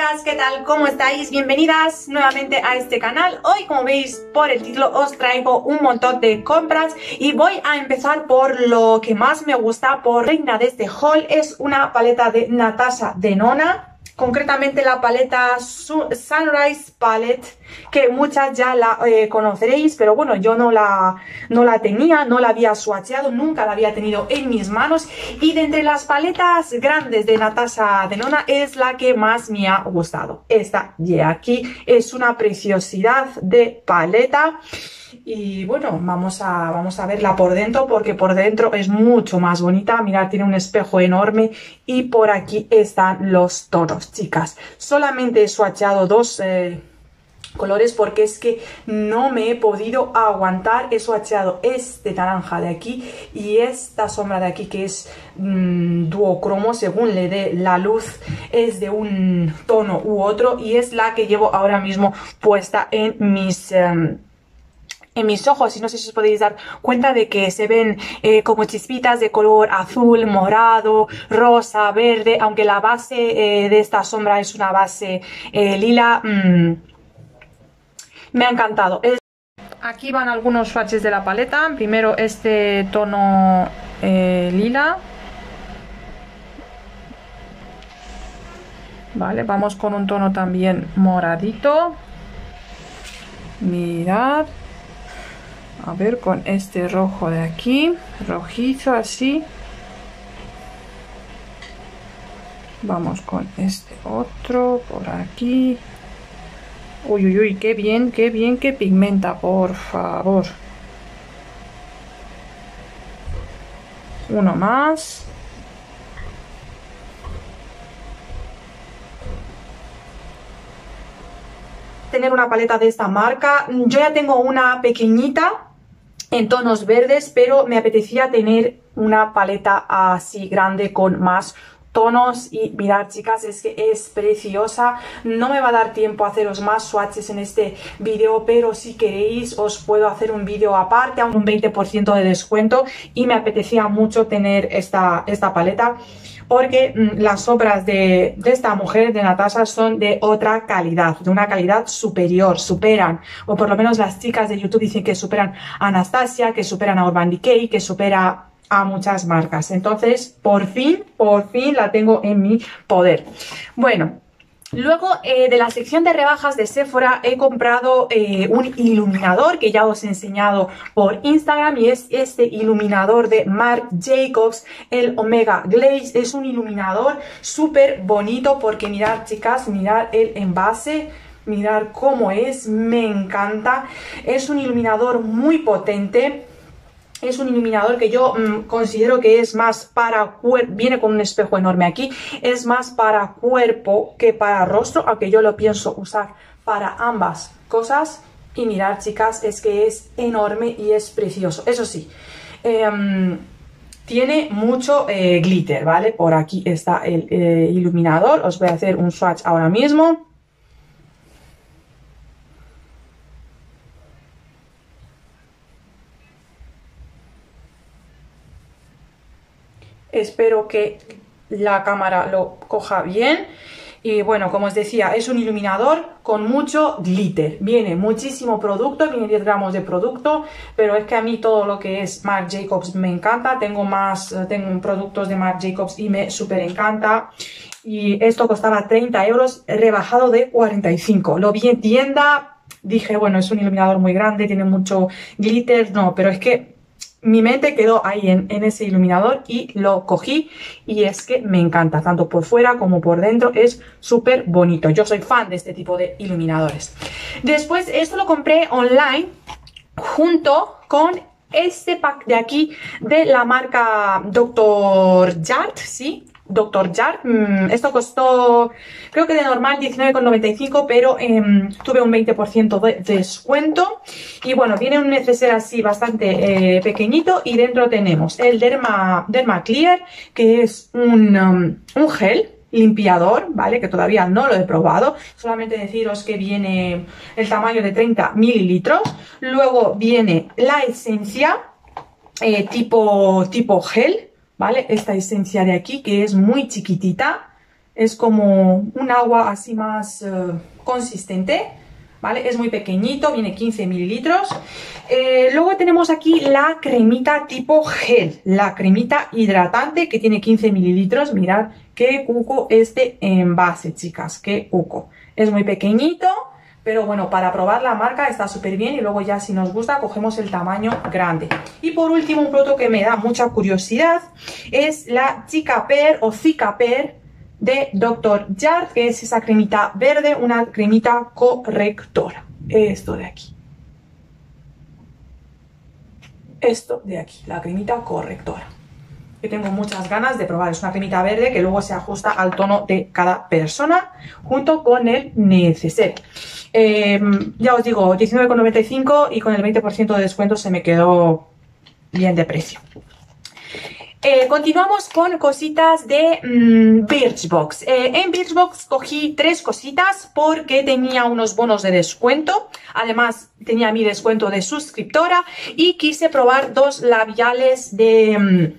chicas, ¿qué tal? ¿Cómo estáis? Bienvenidas nuevamente a este canal. Hoy, como veis por el título, os traigo un montón de compras y voy a empezar por lo que más me gusta, por reina de este haul. Es una paleta de Natasha Denona. Concretamente la paleta Sunrise Palette, que muchas ya la conoceréis, pero bueno, yo no la tenía, no la había swatcheado, nunca la había tenido en mis manos. Y de entre las paletas grandes de Natasha Denona es la que más me ha gustado. Esta de aquí es una preciosidad de paleta. Y bueno, vamos a verla por dentro, porque por dentro es mucho más bonita. Mirad, tiene un espejo enorme y por aquí están los tonos, chicas. Solamente he swatcheado dos colores porque es que no me he podido aguantar. He swatcheado este naranja de aquí y esta sombra de aquí, que es duocromo, según le dé la luz es de un tono u otro, y es la que llevo ahora mismo puesta en mis ojos. Y no sé si os podéis dar cuenta de que se ven como chispitas de color azul, morado, rosa, verde, aunque la base de esta sombra es una base lila. Me ha encantado. Aquí van algunos swatches de la paleta. Primero este tono lila. Vale, vamos con un tono también moradito. Mirad. A ver, con este rojo de aquí, rojizo así. Vamos con este otro por aquí. Uy, uy, uy, qué bien que pigmenta, por favor. Uno más. Tener una paleta de esta marca. Yo ya tengo una pequeñita en tonos verdes, pero me apetecía tener una paleta así grande con más tonos. Y mirad, chicas, es que es preciosa. No me va a dar tiempo a haceros más swatches en este vídeo, pero si queréis os puedo hacer un vídeo aparte a un 20% de descuento, y me apetecía mucho tener esta paleta porque las sombras de esta mujer, de Natasha, son de otra calidad, de una calidad superior, superan, o por lo menos las chicas de YouTube dicen que superan a Anastasia, que superan a Urban Decay, que supera a muchas marcas. Entonces, por fin la tengo en mi poder. Bueno, luego de la sección de rebajas de Sephora he comprado un iluminador que ya os he enseñado por Instagram, y es este iluminador de Marc Jacobs, el Omega Glaze. Es un iluminador súper bonito porque mirad, chicas, mirad el envase. Mirad cómo es, me encanta. Es un iluminador muy potente. Es un iluminador que yo considero que es más para cuerpo, viene con un espejo enorme aquí, es más para cuerpo que para rostro, aunque yo lo pienso usar para ambas cosas. Y mirad, chicas, es que es enorme y es precioso. Eso sí, tiene mucho glitter, ¿vale? Por aquí está el iluminador. Os voy a hacer un swatch ahora mismo. Espero que la cámara lo coja bien. Y bueno, como os decía, es un iluminador con mucho glitter. Viene muchísimo producto, viene 10 gramos de producto, pero es que a mí todo lo que es Marc Jacobs me encanta. Tengo productos de Marc Jacobs y me súper encanta. Y esto costaba 30 euros, rebajado de 45. Lo vi en tienda, dije, bueno, es un iluminador muy grande, tiene mucho glitter. No, pero es que mi mente quedó ahí en ese iluminador y lo cogí, y es que me encanta, tanto por fuera como por dentro, es súper bonito. Yo soy fan de este tipo de iluminadores. Después esto lo compré online junto con este pack de aquí de la marca Dr. Jart, ¿sí? Dr. Jart. Esto costó, creo que de normal 19,95, pero tuve un 20% de descuento. Y bueno, viene un neceser así bastante pequeñito, y dentro tenemos el Derma Clear, que es un gel limpiador, ¿vale? Que todavía no lo he probado, solamente deciros que viene el tamaño de 30 mililitros. Luego viene la esencia tipo gel, ¿vale? Esta esencia de aquí, que es muy chiquitita, Es como un agua así más consistente, ¿vale? Es muy pequeñito, viene 15 mililitros. Luego tenemos aquí la cremita tipo gel, la cremita hidratante que tiene 15 mililitros. Mirad qué cuco este envase, chicas, qué cuco. Es muy pequeñito, pero bueno, para probar la marca está súper bien y luego ya si nos gusta cogemos el tamaño grande. Y por último, un producto que me da mucha curiosidad es la Cicapair o Cicapair de Dr. Jart, que es esa cremita verde, una cremita correctora. Esto de aquí. Esto de aquí, la cremita correctora. Que tengo muchas ganas de probar. Es una cremita verde que luego se ajusta al tono de cada persona junto con el neceser. Ya os digo, 19,95 y con el 20% de descuento se me quedó bien de precio. Continuamos con cositas de Birchbox. En Birchbox cogí 3 cositas porque tenía unos bonos de descuento. Además tenía mi descuento de suscriptora y quise probar 2 labiales de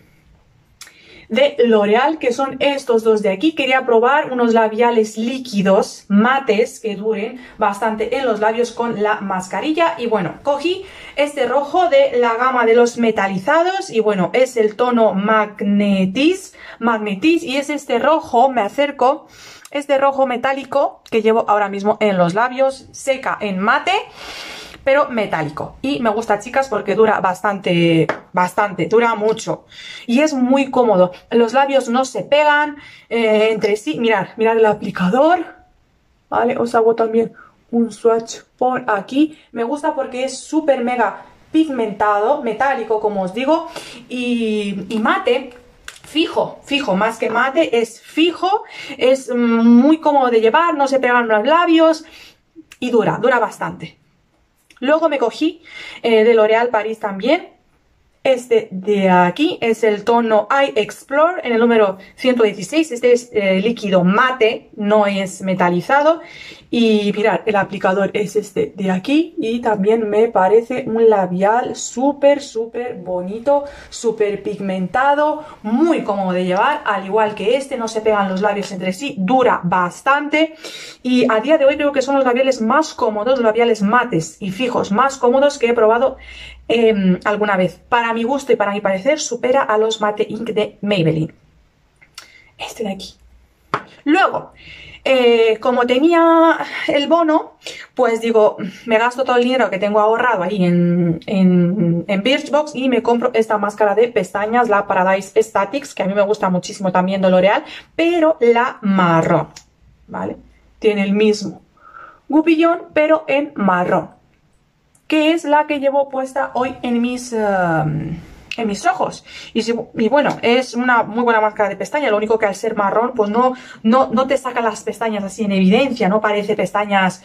L'Oreal, que son estos 2 de aquí. Quería probar unos labiales líquidos, mates, que duren bastante en los labios con la mascarilla. Y bueno, cogí este rojo de la gama de los metalizados. Y bueno, es el tono Magnetis. Y es este rojo, me acerco, este rojo metálico que llevo ahora mismo en los labios. Seca en mate, pero metálico. Y me gusta, chicas, porque dura bastante, dura mucho. Y es muy cómodo. Los labios no se pegan entre sí. Mirad el aplicador. Vale, os hago también un swatch por aquí. Me gusta porque es súper mega pigmentado, metálico, como os digo. Y mate. Fijo, más que mate, es fijo. Es muy cómodo de llevar, no se pegan los labios. Y dura bastante. Luego me cogí de L'Oréal Paris también. Este de aquí es el tono I Explore en el número 116. Este es líquido mate, no es metalizado. Y mirad, el aplicador es este de aquí. Y también me parece un labial súper bonito, súper pigmentado, muy cómodo de llevar. Al igual que este, no se pegan los labios entre sí, dura bastante. Y a día de hoy creo que son los labiales más cómodos, los labiales mates y fijos más cómodos que he probado alguna vez. Para mi gusto y para mi parecer supera a los Mate Ink de Maybelline. Este de aquí. Luego, como tenía el bono, pues digo, me gasto todo el dinero que tengo ahorrado ahí en Birchbox y me compro esta máscara de pestañas, la Paradise Statics, que a mí me gusta muchísimo también de L'Oreal, pero la marrón, ¿vale? Tiene el mismo gupillón, pero en marrón, que es la que llevo puesta hoy en mis ojos. Y bueno, es una muy buena máscara de pestaña. Lo único que al ser marrón, pues no te saca las pestañas así en evidencia, no parece pestañas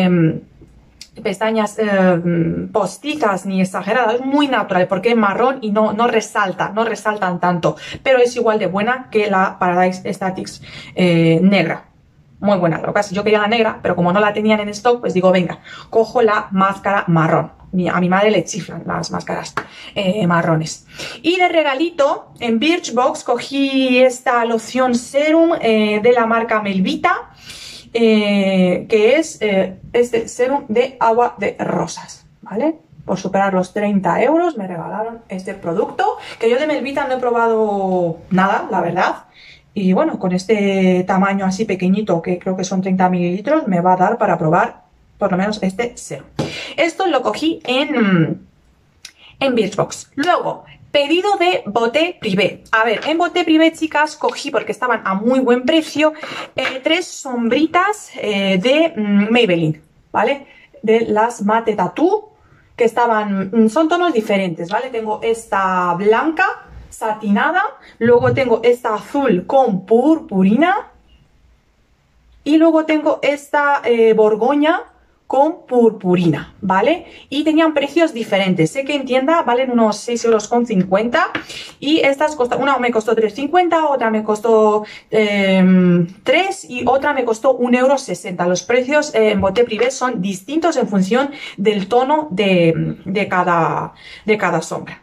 postizas ni exageradas. Es muy natural porque es marrón y no resaltan tanto, pero es igual de buena que la Paradise Statics negra. Muy buena. Lo que pasa es que yo quería la negra, pero como no la tenían en stock, pues digo, venga, cojo la máscara marrón. A mi madre le chiflan las máscaras marrones. Y de regalito, en Birchbox cogí esta loción serum de la marca Melvita, que es este serum de agua de rosas, ¿vale? Por superar los 30 euros me regalaron este producto, que yo de Melvita no he probado nada, la verdad. Y bueno, con este tamaño así pequeñito, que creo que son 30 mililitros, me va a dar para probar por lo menos este serum. Esto lo cogí en Birchbox. Luego, pedido de Beauté Privé. A ver, en Beauté Privé, chicas, cogí, porque estaban a muy buen precio, 3 sombritas de Maybelline, ¿vale? De las Mate Tattoo, que son tonos diferentes, ¿vale? Tengo esta blanca satinada, luego tengo esta azul con purpurina y luego tengo esta borgoña con purpurina, ¿vale? Y tenían precios diferentes. Sé que en tienda valen unos 6,50 € y estas una me costó 3,50, otra me costó 3 y otra me costó 1,60 €. Los precios en Beauté Privé son distintos en función del tono de cada sombra.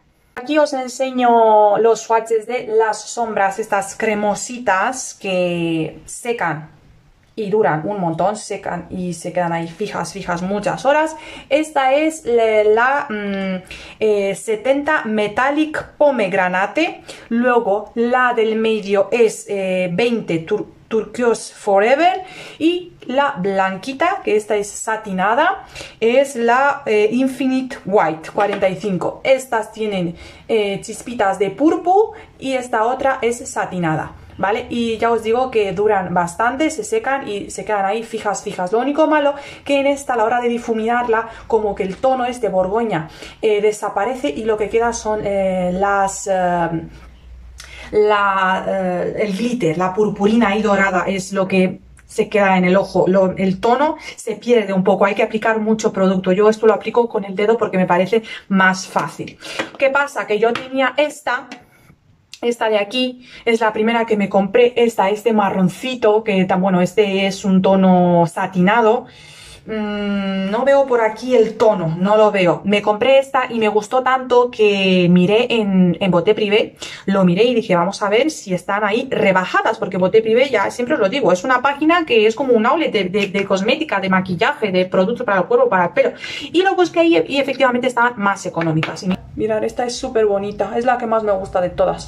aquí os enseño los swatches de las sombras, estas cremositas que secan y duran un montón, secan y se quedan ahí fijas muchas horas. Esta es la 70 Metallic Pomegranate. Luego la del medio es 20 Turquoise Forever, y la blanquita, que esta es satinada, es la Infinite White 45. Estas tienen chispitas de purple y esta otra es satinada, ¿vale? Y ya os digo que duran bastante, se secan y se quedan ahí fijas. Lo único malo que en esta, a la hora de difuminarla, como que el tono este Borgoña desaparece y lo que queda son el glitter, la purpurina ahí dorada, es lo que se queda en el ojo. El tono se pierde un poco, hay que aplicar mucho producto. Yo esto lo aplico con el dedo porque me parece más fácil. ¿Qué pasa? Que yo tenía esta de aquí, es la primera que me compré, este marroncito, que tan bueno, este es un tono satinado. No veo por aquí el tono, no lo veo. Me compré esta y me gustó tanto que miré en Beauté Privé, lo miré y dije, vamos a ver si están ahí rebajadas, porque Beauté Privé, ya siempre os lo digo, es una página que es como un outlet de cosmética, de maquillaje, de productos para el cuerpo, para el pelo. Y lo busqué ahí y efectivamente estaban más económicas. Y mirad, esta es súper bonita, es la que más me gusta de todas.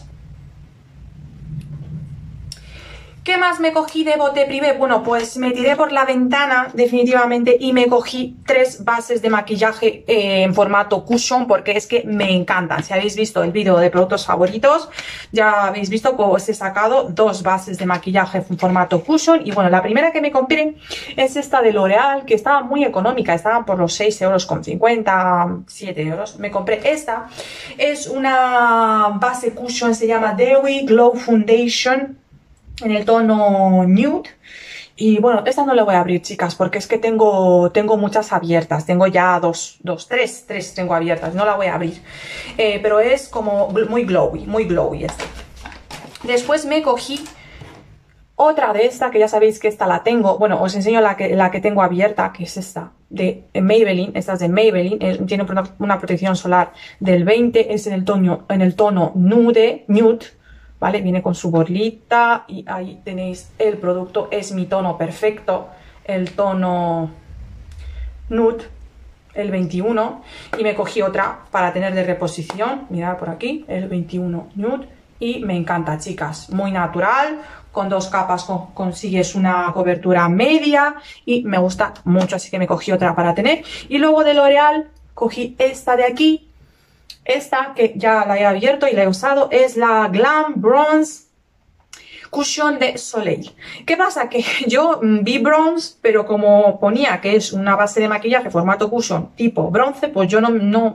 ¿Qué más me cogí de Beauté Privé? Bueno, pues me tiré por la ventana definitivamente y me cogí 3 bases de maquillaje en formato cushion, porque es que me encantan. Si habéis visto el vídeo de productos favoritos, ya habéis visto que os he sacado 2 bases de maquillaje en formato cushion. Y bueno, la primera que me compré es esta de L'Oreal, que estaba muy económica, estaban por los 6,50 €, 7 €. Me compré esta, es una base cushion, se llama Dewy Glow Foundation, en el tono nude. Y bueno, esta no la voy a abrir, chicas, porque es que tengo muchas abiertas. Tengo ya tres tengo abiertas, no la voy a abrir. Pero es como muy glowy esta. Después me cogí otra de esta, que ya sabéis que esta la tengo. Bueno, os enseño la que tengo abierta, que es esta, de Maybelline. Esta es de Maybelline, tiene una protección solar del 20, es en el tono nude, ¿vale? Viene con su borlita y ahí tenéis el producto. Es mi tono perfecto, el tono nude, el 21. Y me cogí otra para tener de reposición. Mirad por aquí, el 21 nude. Y me encanta, chicas. Muy natural, con 2 capas consigues una cobertura media y me gusta mucho, así que me cogí otra para tener. Y luego de L'Oreal cogí esta de aquí. Esta, que ya la he abierto y la he usado, es la Glam Bronze Cushion de Soleil. ¿Qué pasa? Que yo vi bronze, pero como ponía que es una base de maquillaje formato cushion tipo bronce, pues yo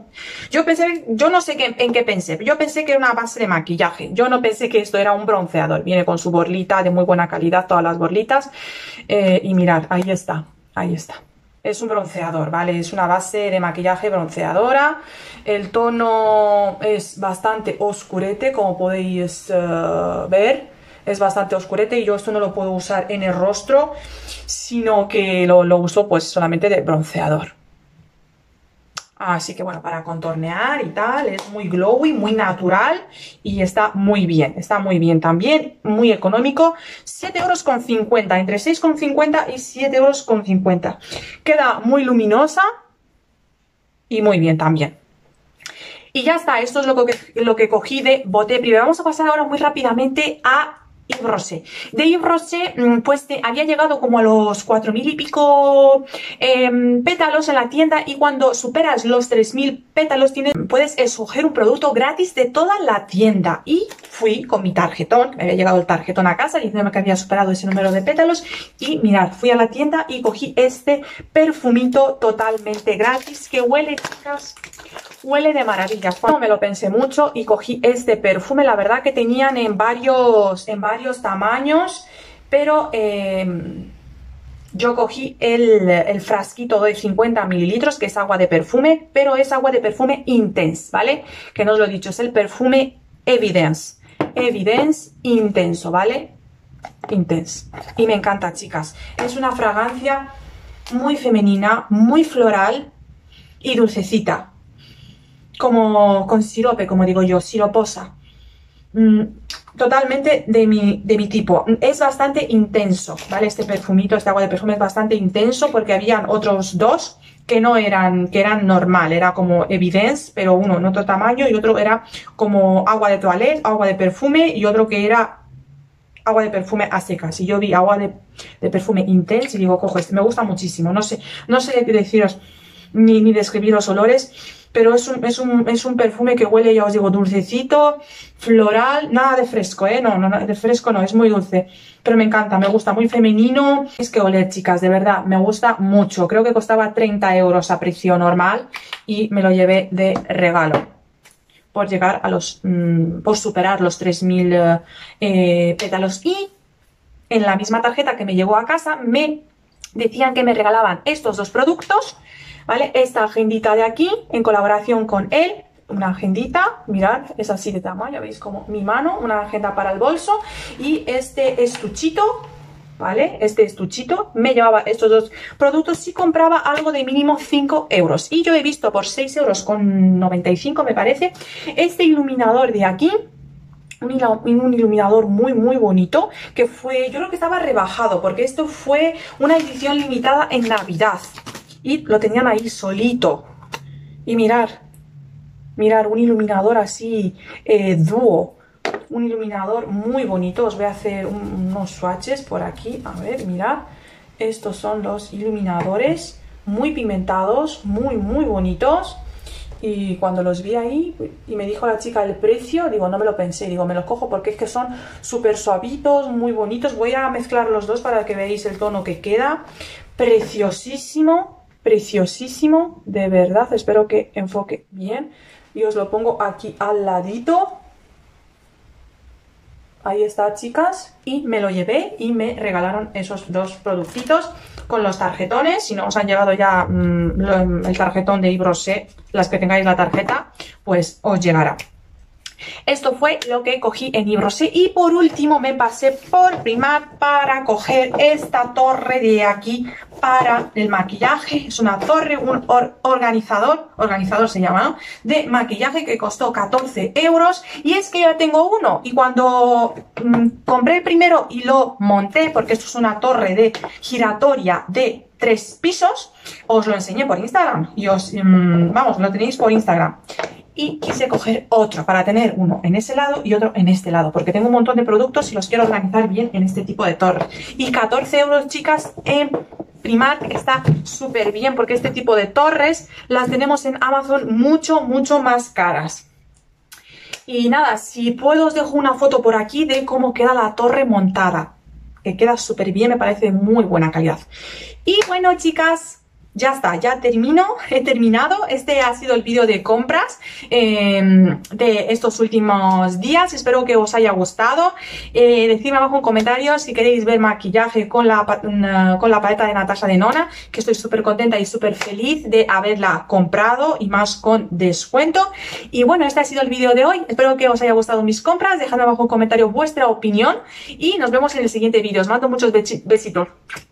yo no sé en qué pensé. Yo pensé que era una base de maquillaje. Yo no pensé que esto era un bronceador. Viene con su borlita de muy buena calidad, todas las borlitas. Y mirad, ahí está. Es un bronceador, ¿vale? Es una base de maquillaje bronceadora. El tono es bastante oscurete, como podéis ver. Es bastante oscurete y yo esto no lo puedo usar en el rostro, sino que lo uso pues solamente de bronceador. Así que bueno, para contornear y tal, es muy glowy, muy natural y está muy bien también, muy económico, 7,50 €, entre 6,50 y 7,50 €. Queda muy luminosa y muy bien también. Y ya está, esto es lo que cogí de Beauté Privé. Vamos a pasar ahora muy rápidamente a Yves Rocher. De Yves Rocher, pues había llegado como a los 4.000 y pico pétalos en la tienda, y cuando superas los 3.000 pétalos puedes escoger un producto gratis de toda la tienda. Y fui con mi tarjetón, me había llegado el tarjetón a casa diciéndome que había superado ese número de pétalos, y mirad, fui a la tienda y cogí este perfumito totalmente gratis que huele, chicas, huele de maravilla. No me lo pensé mucho y cogí este perfume. La verdad que tenían en varios tamaños, pero yo cogí el frasquito de 50 mililitros, que es agua de perfume, pero es agua de perfume Intense, ¿vale? Que no os lo he dicho, es el perfume Evidence intenso, ¿vale? Intense. Y me encanta, chicas. Es una fragancia muy femenina, muy floral y dulcecita. como con sirope, como digo yo, siroposa. Totalmente de mi tipo. Es bastante intenso, ¿vale? Este perfumito, este agua de perfume es bastante intenso porque habían otros dos que no eran, que eran normal, era como Evidence, pero uno en otro tamaño y otro era como agua de toilette, agua de perfume y otro que era agua de perfume a secas. Y yo vi agua de perfume intense y digo, cojo este, me gusta muchísimo. No sé deciros ni describir los olores, pero es un perfume que huele, ya os digo, dulcecito, floral, nada de fresco, no, de fresco no, es muy dulce, pero me encanta, me gusta, muy femenino. Es que oler, chicas, de verdad, me gusta mucho. Creo que costaba 30 euros a precio normal y me lo llevé de regalo por llegar a por superar los 3000 pétalos. Y en la misma tarjeta que me llegó a casa me decían que me regalaban estos dos productos, ¿vale? Esta agendita de aquí, en colaboración con él, una agendita, mirad, es así de tamaño, veis como mi mano, una agenda para el bolso, y este estuchito, ¿vale? Este estuchito, me llevaba estos dos productos si compraba algo de mínimo 5 euros. Y yo he visto por 6 euros con 95, me parece, este iluminador de aquí, un iluminador muy bonito, que fue, yo creo que estaba rebajado, porque esto fue una edición limitada en Navidad. Y lo tenían ahí solito. Y mirar, un iluminador así, dúo. Un iluminador muy bonito. Os voy a hacer unos swatches por aquí. A ver, mirad. Estos son los iluminadores. Muy pigmentados, muy bonitos. Y cuando los vi ahí y me dijo la chica el precio, digo, no me lo pensé, digo, me los cojo porque es que son súper suavitos, muy bonitos. Voy a mezclar los dos para que veáis el tono que queda. Preciosísimo. Preciosísimo, de verdad, espero que enfoque bien y os lo pongo aquí al ladito. Ahí está, chicas, y me lo llevé y me regalaron esos dos productitos con los tarjetones. Si no os han llegado ya el tarjetón de Yves Rocher, las que tengáis la tarjeta, pues os llegará. Esto fue lo que cogí en Yves Rocher. Y por último me pasé por Primark para coger esta torre de aquí para el maquillaje. Es una torre, un organizador se llama, ¿no? De maquillaje, que costó 14 euros. Y es que ya tengo uno. Y cuando compré el primero y lo monté, porque esto es una torre de giratoria de 3 pisos, os lo enseñé por Instagram. Y vamos, lo tenéis por Instagram. Y quise coger otro para tener uno en ese lado y otro en este lado, porque tengo un montón de productos y los quiero organizar bien en este tipo de torre. Y 14 euros, chicas, en Primark está súper bien, porque este tipo de torres las tenemos en Amazon mucho más caras. Y nada, si puedo os dejo una foto por aquí de cómo queda la torre montada, que queda súper bien, me parece de muy buena calidad. Y bueno, chicas, ya está, ya he terminado. Este ha sido el vídeo de compras de estos últimos días. Espero que os haya gustado. Decidme abajo en comentarios si queréis ver maquillaje con la paleta de Natasha Denona, que estoy súper contenta y súper feliz de haberla comprado, y más con descuento. Y bueno, este ha sido el vídeo de hoy. Espero que os haya gustado mis compras. Dejadme abajo en comentarios vuestra opinión y nos vemos en el siguiente vídeo. Os mando muchos besitos.